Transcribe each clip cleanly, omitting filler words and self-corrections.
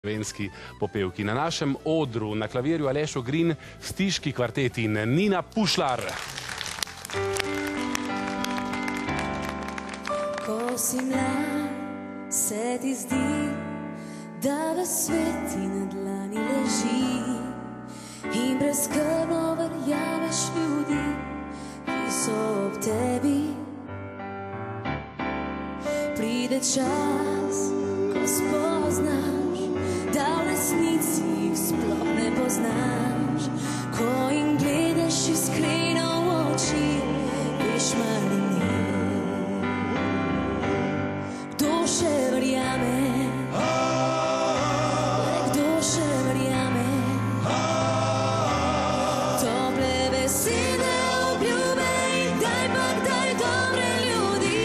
slovenski popevki. Na našem odru, na klavirju Aleš Ogrin, Stiški kvartet in Nina Pušlar. Ko si mlad, se ti zdi, da v sveti na dlani leži in brezskrbno verjameš ljudi, ki so ob tebi. Pride čas, ko spoznaš, da v resnici jih sploh ne poznaš. Ko jim gledaš iskreno v oči, veš malini. Kdo še verjame? Kdo še verjame? Tople besede, obljube in daj pa kdaj dobre ljudi.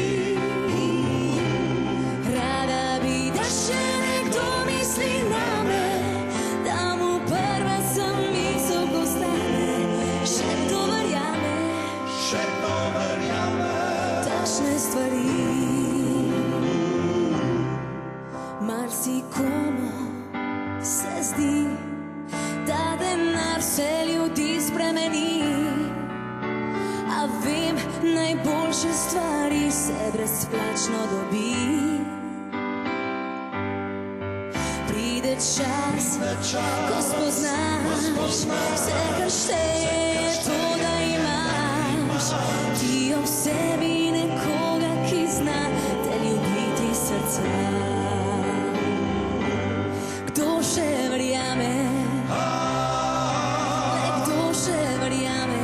Rada bi, da še nekdo misli name, da mu prva sem misel postane. Še kdo verjame? Še kdo verjame? Takšne stvari. Marsikomu se zdi, da denar vse ljudi spremeni, a vem, najboljše stvari se brezplačno dobi. Pride čas, ko spoznaš, vse kar šteje je to, da imaš ti ob sebi nekoga, ki zna te ljubiti srca. Kdo še verjame? Kdo še verjame?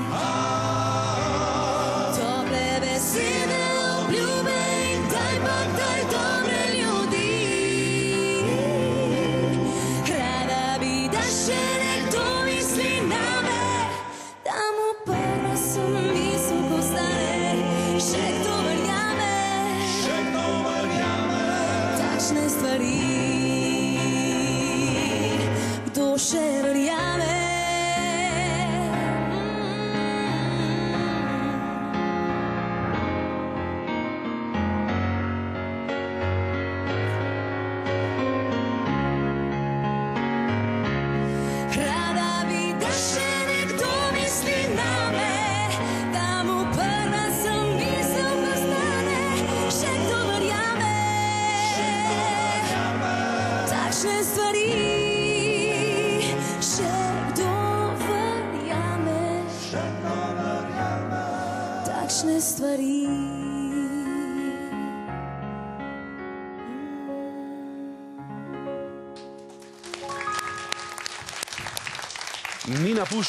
Tople besede, obljube in daj pa kdaj dobre ljudi. Rada bi, da še nekdo misli name, da mu prva sem misel postane. Še kdo verjame? Še kdo verjame? Takšne stvari. Kdo še verjame? Rada bi, da še nekdo misli name, da mu prva sem misel postane. Še kdo verjame? Takšne stvari. Takšne stvari. Nina Pušlar.